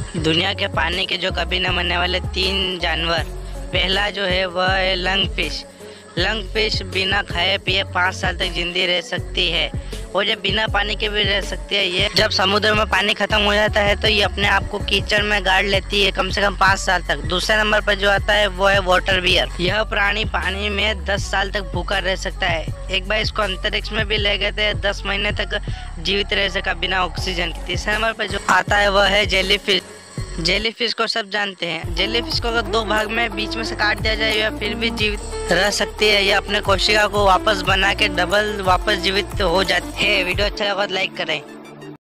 दुनिया के पानी के जो कभी न मरने वाले 3 जानवर, पहला जो है वह है लंग फिश। लंग फिश बिना खाए पिए 5 साल तक जिंदी रह सकती है और ये बिना पानी के भी रह सकती है। ये जब समुद्र में पानी खत्म हो जाता है तो ये अपने आप को कीचड़ में गाड़ लेती है कम से कम 5 साल तक। दूसरे नंबर पर जो आता है वो है वाटर बियर। यह प्राणी पानी में 10 साल तक भूखा रह सकता है। एक बार इसको अंतरिक्ष में भी ले गए थे, 10 महीने तक जीवित रह सका बिना ऑक्सीजन के। तीसरे नंबर पर जो आता है वह है जेलीफिश। जेलीफिश को सब जानते हैं। जेलीफिश को अगर 2 भाग में बीच में से काट दिया जाए या फिर भी जीवित रह सकती है। या अपने कोशिका को वापस बना के डबल वापस जीवित हो जाती है। वीडियो अच्छा लगा तो लाइक करें।